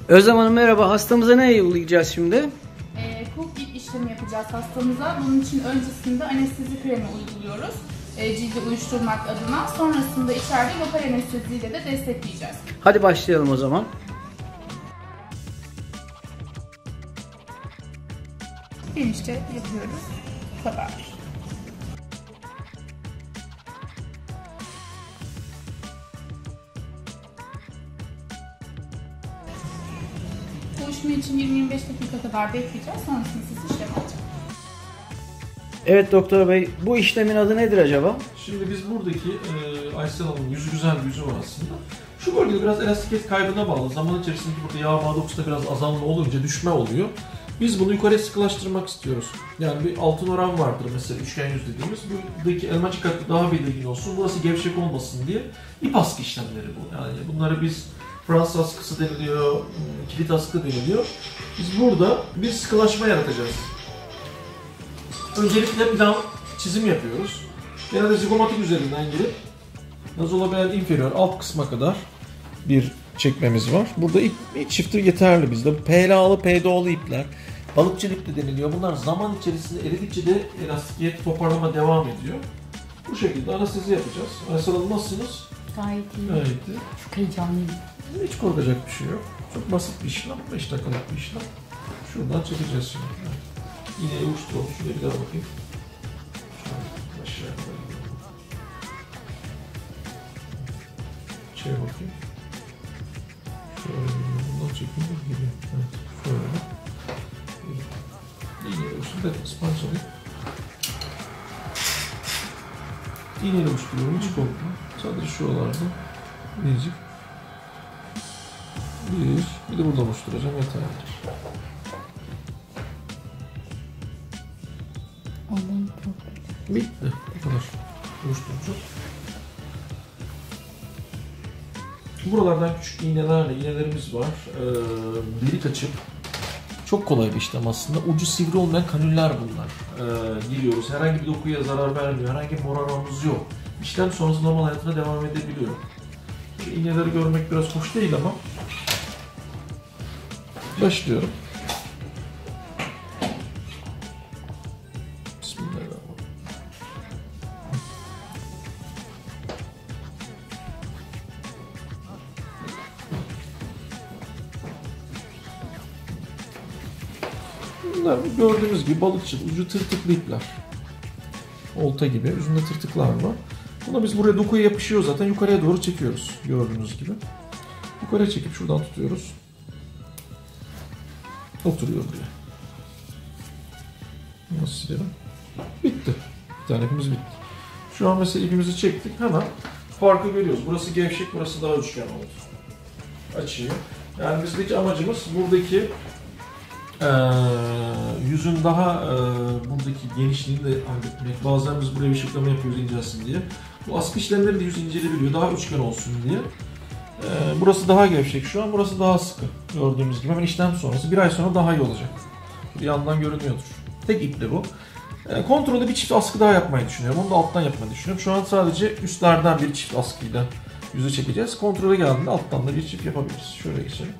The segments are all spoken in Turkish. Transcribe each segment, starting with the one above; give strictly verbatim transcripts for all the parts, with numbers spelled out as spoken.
Özlem Hanım merhaba. Hastamıza ne uygulayacağız şimdi? E, Kulp dip işlemi yapacağız hastamıza. Bunun için öncesinde anestezi kremi uyguluyoruz. E, cildi uyuşturmak adına. Sonrasında içeride lokal anesteziyle de destekleyeceğiz. Hadi başlayalım o zaman. Genişçe yapıyoruz. Bu kadar. Uyuşma için yirmi yirmi beş dakika kadar bekleyeceğiz. Sonrasında siz işlem alacak. Evet doktor bey, bu işlemin adı nedir acaba? Şimdi biz buradaki e, Aysel Hanım'ın yüzü güzel bir yüzü var aslında. Şu bölgede biraz elastikiyet kaybına bağlı. Zaman içerisinde burada yağ bağ dokusuda biraz azalma olunca düşme oluyor. Biz bunu yukarıya sıkılaştırmak istiyoruz. Yani bir altın oran vardır mesela üçgen yüz dediğimiz. Buradaki elmacık hattı daha belirgin olsun, burası gevşek olmasın diye ip askı işlemleri bu. Yani bunları biz Fransız askısı deniliyor, kilit askı deniliyor. Biz burada bir sıkılaşma yaratacağız. Öncelikle plan çizim yapıyoruz. Genelde zigomatik üzerinden girip nazolabial inferior alt kısma kadar bir çekmemiz var. Burada ip, ip çifti yeterli bizde. P L A'lı, P D O'lu ipler, balıkçı ip de deniliyor. Bunlar zaman içerisinde eridikçe de elastikiyet toparlama devam ediyor. Bu şekilde anestezi yapacağız. Aysel Hanım nasılsınız? Gayet iyi. Gayet iyi. Çok heyecanlıyım. Hiç korkacak bir şey yok. Çok basit bir işlem. beş dakikalık bir işlem. Şuradan çekeceğiz şimdi. İğneyi uçturalım. Şuraya bir daha bakayım. Şöyle aşağıya kadar gidelim. Şöyle bakayım. Şöyle gidiyor. Bundan çekeyim. Gidiyor. Evet. Şöyle. İğneyi uçtur. Evet. Sponge alayım. İğneyle uçturuyorum. Hiç korkma. Sadece şuralarda. Biricik. Bir. Bir de buradan uçturacağım. Yeterlidir. Bitti. Bu kadar. Uyuşturucu. Buralardan küçük iğnelerle iğnelerimiz var. Ee, delik açıp çok kolay bir işlem aslında. Ucu sivri olmayan kanüller bunlar. Ee, giriyoruz. Herhangi bir dokuya zarar vermiyor. Herhangi bir morarmamız yok. İşlem sonrası normal hayatına devam edebiliyor. Şu iğneleri görmek biraz hoş değil ama başlıyorum. Bunlar gördüğünüz gibi balıkçı, ucu tırtıklı ipler. Olta gibi, üzerinde tırtıklar var. Bunu biz buraya dokuya yapışıyor zaten, yukarıya doğru çekiyoruz gördüğünüz gibi. Yukarıya çekip şuradan tutuyoruz. Oturuyor buraya. Nasıl silelim? Bitti. Bir tane ipimiz bitti. Şu an mesela ipimizi çektik, hemen farkı görüyoruz. Burası gevşek, burası daha üçgen oldu. Açıyor. Yani bizdeki amacımız buradaki Ee, yüzün daha e, buradaki genişliğini de halletmek. Bazen biz buraya bir şıklama yapıyoruz incelsin diye. Bu askı işlemleri de yüz incelebiliyor. Daha üçgen olsun diye. Ee, burası daha gevşek şu an. Burası daha sıkı. Gördüğümüz gibi hemen işlem sonrası. Bir ay sonra daha iyi olacak. Bir yandan görünüyordur. Tek iple bu. Ee, kontrolde bir çift askı daha yapmayı düşünüyorum. Onu da alttan yapmayı düşünüyorum. Şu an sadece üstlerden bir çift askıyla yüzü çekeceğiz. Kontrole geldiğinde alttan da bir çift yapabiliriz. Şöyle geçelim.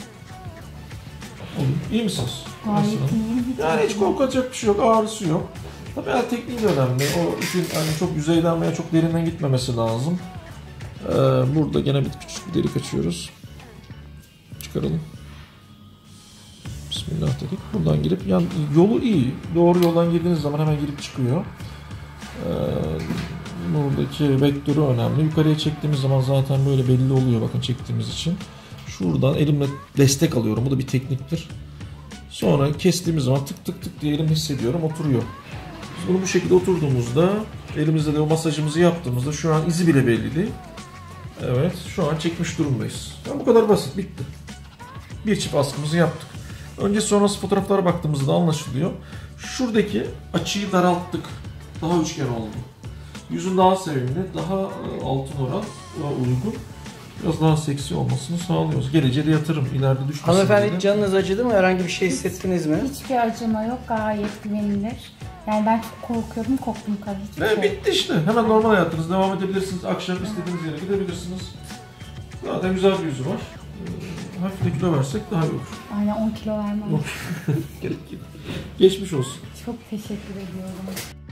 İyi misiniz? Gayet iyiyim. Yani hiç korkacak bir şey yok, ağrısı yok. Tabii el tekniği de önemli. O ipin hani çok yüzeyden veya çok derinden gitmemesi lazım. Ee, burada gene bir küçük bir delik açıyoruz. Çıkaralım. Bismillah dedik. Buradan girip yani yolu iyi. Doğru yoldan girdiğiniz zaman hemen girip çıkıyor. Ee, buradaki vektörü önemli. Yukarıya çektiğimiz zaman zaten böyle belli oluyor bakın çektiğimiz için. Şuradan elimle destek alıyorum. Bu da bir tekniktir. Sonra kestiğimiz zaman tık tık tık diye elim hissediyorum. Oturuyor. Biz bunu bu şekilde oturduğumuzda elimizde de o masajımızı yaptığımızda şu an izi bile belli değil. Evet. Şu an çekmiş durumdayız. Yani bu kadar basit. Bitti. Bir çift askımızı yaptık. Önce sonrası fotoğraflara baktığımızda anlaşılıyor. Şuradaki açıyı daralttık. Daha üçgen oldu. Yüzün daha sevimli, daha altın oran, daha uygun. Biraz daha seksi olmasını sağlıyoruz. Geleceğe de yatırım, ileride düşmesin. Hanımefendi canınız acıdı mı? Herhangi bir şey hissettiniz mi? Hiçbir acıma yok. Gayet güvenilir. Yani ben çok korkuyordum. Korktum kadar. Hiçbir Ve şey. bitti işte. Hemen normal hayatınız devam edebilirsiniz. Akşam istediğiniz yere gidebilirsiniz. Zaten güzel bir yüzü var. hafif de kilo versek daha iyi olur. Aynen on kilo vermem. Geçmiş olsun. Çok teşekkür ediyorum.